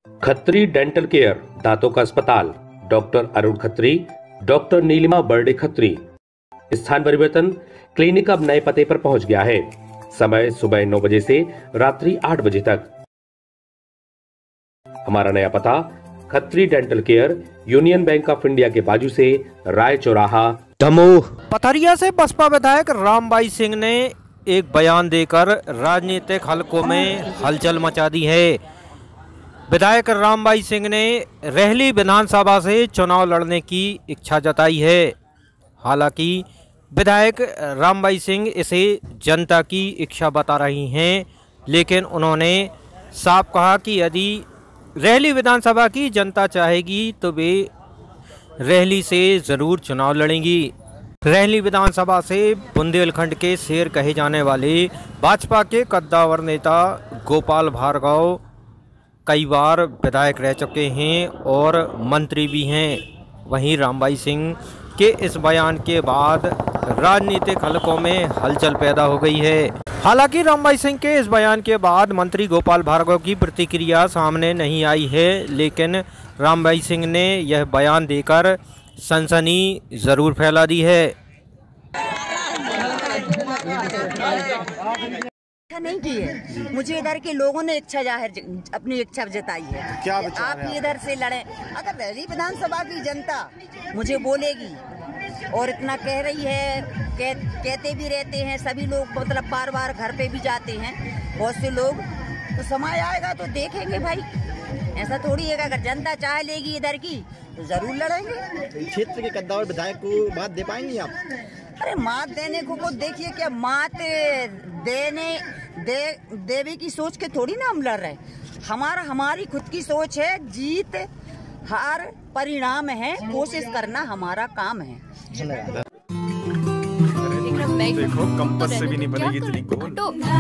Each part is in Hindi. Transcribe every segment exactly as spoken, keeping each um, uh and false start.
खत्री डेंटल केयर, दांतों का अस्पताल, डॉक्टर अरुण खत्री, डॉक्टर नीलिमा बर्डे खत्री। स्थान परिवर्तन, क्लिनिक अब नए पते पर पहुंच गया है। समय सुबह नौ बजे से रात्रि आठ बजे तक। हमारा नया पता, Khatri dental care, Union Bank of India के बाजू से, राय चौराहा, दमोह। पथरिया से बसपा विधायक रामबाई सिंह ने एक बयान देकर राजनीतिक हलकों में हलचल मचा दी है। विधायक रामबाई सिंह ने रेहली विधानसभा से चुनाव लड़ने की इच्छा जताई है। हालांकि विधायक रामबाई सिंह इसे जनता की इच्छा बता रही हैं, लेकिन उन्होंने साफ कहा कि यदि रेहली विधानसभा की जनता चाहेगी तो वे रेहली से ज़रूर चुनाव लड़ेंगी। रेहली विधानसभा से बुंदेलखंड के शेर कहे जाने वाले भाजपा के कद्दावर नेता गोपाल भार्गव कई बार विधायक रह चुके हैं और मंत्री भी हैं। वहीं रामबाई सिंह के इस बयान के बाद राजनीतिक हलकों में हलचल पैदा हो गई है। हालांकि रामबाई सिंह के इस बयान के बाद मंत्री गोपाल भार्गव की प्रतिक्रिया सामने नहीं आई है, लेकिन रामबाई सिंह ने यह बयान देकर सनसनी जरूर फैला दी है। नहीं की है, मुझे इधर के लोगों ने इच्छा जाहिर अपनी इच्छा जताई है। क्या आप इधर से लड़े। अगर रेहली विधानसभा की जनता मुझे बोलेगी और इतना कह रही है, कह, कहते भी रहते हैं सभी लोग, मतलब बार बार घर पे भी जाते हैं बहुत से लोग, तो समय आएगा तो देखेंगे भाई। ऐसा थोड़ी है, अगर जनता चाह लेगी इधर की तो जरूर लड़ेंगे। क्षेत्र के कद्दावर विधायक को मात दे पाएंगे आप? अरे मात देने को को देखिए, क्या मात देने दे देवी की सोच के थोड़ी ना हम लड़ रहे। हमारा हमारी खुद की सोच है, जीत हार परिणाम है, कोशिश करना हमारा काम है। देखो कंपास से भी नहीं बनेगी इतनी गोल।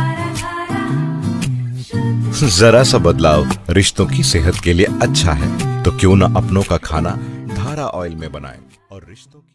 जरा सा बदलाव रिश्तों की सेहत के लिए अच्छा है, तो क्यों ना अपनों का खाना धारा ऑयल में बनाएं और रिश्तों की